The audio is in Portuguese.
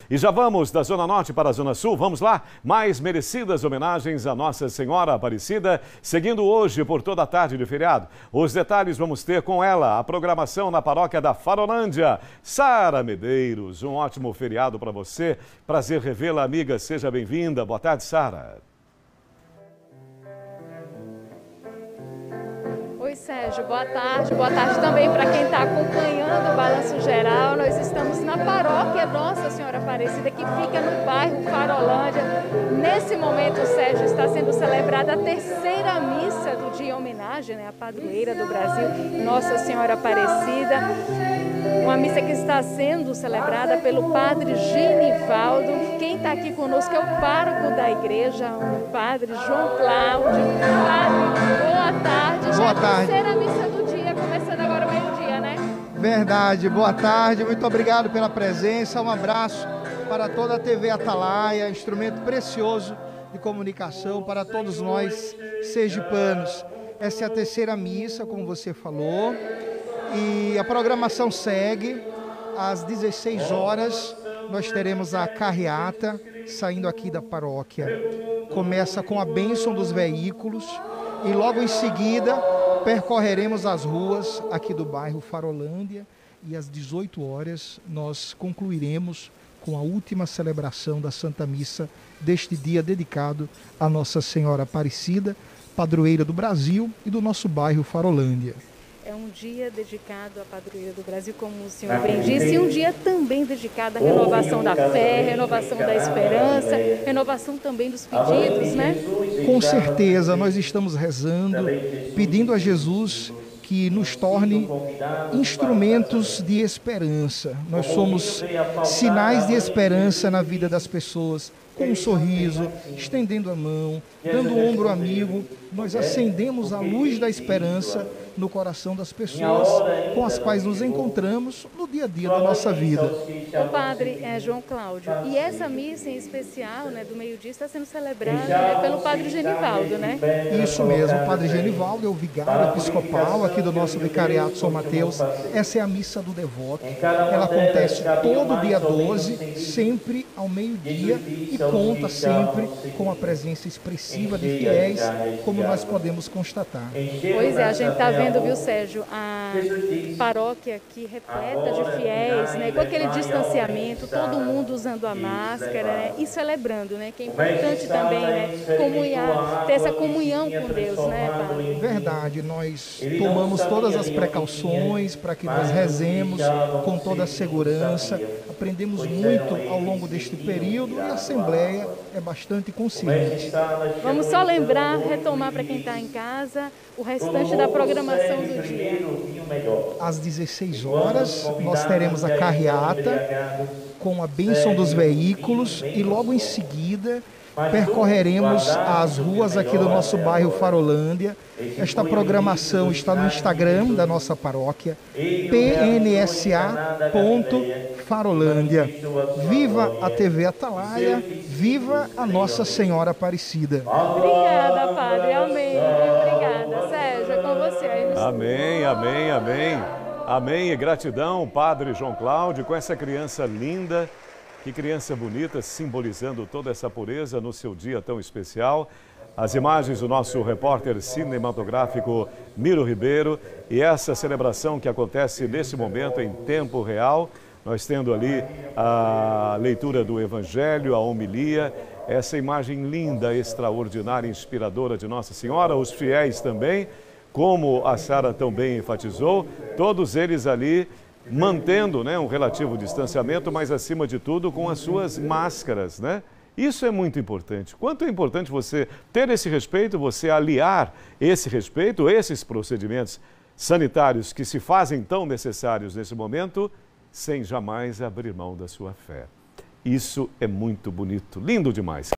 E já vamos da Zona Norte para a Zona Sul, vamos lá? Mais merecidas homenagens a Nossa Senhora Aparecida, seguindo hoje por toda a tarde de feriado. Os detalhes vamos ter com ela, a programação na paróquia da Farolândia. Sara Medeiros, um ótimo feriado para você. Prazer revê-la, amiga, seja bem-vinda. Boa tarde, Sara. Oi, Sérgio, boa tarde. Boa tarde também para quem está acompanhando o Balanço Geral. Nós estamos na paróquia Nossa Senhora Aparecida, que fica no bairro Farolândia. Nesse momento, Sérgio, está sendo celebrada a terceira missa do dia em homenagem, à padroeira do Brasil, Nossa Senhora Aparecida. Uma missa que está sendo celebrada pelo padre Genivaldo. Quem está aqui conosco é o pároco da igreja, o padre João Cláudio. Padre, boa tarde. Boa tarde. Terceira missa do dia, começando agora o meio-dia, né? Verdade, boa tarde, muito obrigado pela presença, um abraço para toda a TV Atalaia, instrumento precioso de comunicação para todos nós sergipanos. Essa é a terceira missa, como você falou, e a programação segue. Às 16 horas nós teremos a carreata saindo aqui da paróquia. Começa com a bênção dos veículos e logo em seguida percorreremos as ruas aqui do bairro Farolândia e às 18 horas nós concluiremos com a última celebração da Santa Missa deste dia dedicado a Nossa Senhora Aparecida, padroeira do Brasil e do nosso bairro Farolândia. É um dia dedicado à padroeira do Brasil, como o senhor bem disse, e um dia também dedicado à renovação da fé, renovação da esperança, renovação também dos pedidos, né? Com certeza, nós estamos rezando, pedindo a Jesus que nos torne instrumentos de esperança. Nós somos sinais de esperança na vida das pessoas, com um sorriso, estendendo a mão, dando o ombro amigo. Nós acendemos a luz da esperança no coração das pessoas com as quais nos encontramos no dia a dia da nossa vida. O padre João Cláudio, e essa missa em especial, do meio-dia, está sendo celebrada pelo padre Genivaldo, né? Isso mesmo, o padre Genivaldo é o vigário episcopal aqui do nosso vicariato São Mateus. Essa é a missa do devoto. Ela acontece todo dia 12, sempre ao meio-dia, e conta sempre com a presença expressiva de fiéis, como nós podemos constatar. Pois é, a gente está vendo, viu, Sérgio, a paróquia aqui repleta de fiéis, com aquele distanciamento, todo mundo usando a máscara, e celebrando, que é importante também, ter essa comunhão com Deus, Padre? Verdade, nós tomamos todas as precauções para que nós rezemos com toda a segurança, aprendemos muito ao longo deste período e a Assembleia é bastante consciente. Vamos só lembrar, retomar para quem está em casa, o restante da programação do dia. Às 16 horas, nós teremos a carreata com a bênção dos veículos e logo em seguida percorreremos as ruas aqui do nosso bairro Farolândia. Esta programação está no Instagram da nossa paróquia, pnsa.farolândia. Viva a TV Atalaia, viva a Nossa Senhora Aparecida. Obrigada, Padre, amém. Obrigada, Sérgio, é com você aí no Amém, amém, amém. Amém e gratidão, Padre João Cláudio, com essa criança linda. Que criança bonita, simbolizando toda essa pureza no seu dia tão especial. As imagens do nosso repórter cinematográfico Miro Ribeiro e essa celebração que acontece nesse momento em tempo real. Nós tendo ali a leitura do Evangelho, a homilia, essa imagem linda, extraordinária, inspiradora de Nossa Senhora, os fiéis também, como a Sara também enfatizou, todos eles ali mantendo um relativo distanciamento, mas acima de tudo com as suas máscaras, Isso é muito importante. Quanto é importante você ter esse respeito, você aliar esse respeito, esses procedimentos sanitários que se fazem tão necessários nesse momento, sem jamais abrir mão da sua fé. Isso é muito bonito, lindo demais.